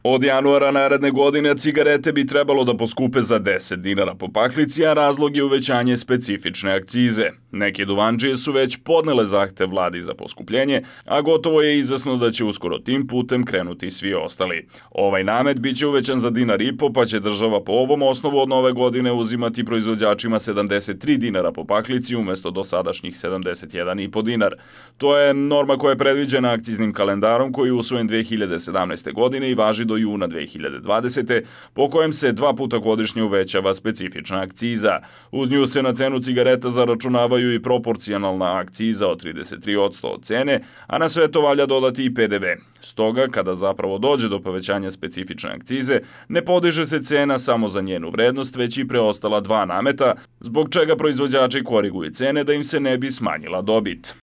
Od januara naredne godine cigarete bi trebalo da poskupe za 10 dinara po paklici, a razlog je uvećanje specifične akcize. Neke duvandžije su već podnele zahtev vladi za poskupljenje, a gotovo je izvesno da će uskoro tim putem krenuti svi ostali. Ovaj namet biće uvećan za dinar i po, pa će država po ovom osnovu od nove godine uzimati proizvođačima 73 dinara po paklici umesto dosadašnjih 71,5 dinar. To je norma koja je predviđena akciznim kalendarom koji je usvojen 2017. godine i važi do juna 2020. po kojem se 2 puta godišnje uvećava specifična akciza. Uz nju se na cenu cigareta zaračunavaju i proporcionalna akciza od 33% od cene, a na sve to valja dodati i PDV. Stoga, kada zapravo dođe do povećanja specifične akcize, ne podiže se cena samo za njenu vrednost, već i preostala 2 nameta, zbog čega proizvođači koriguju cene da im se ne bi smanjila dobit.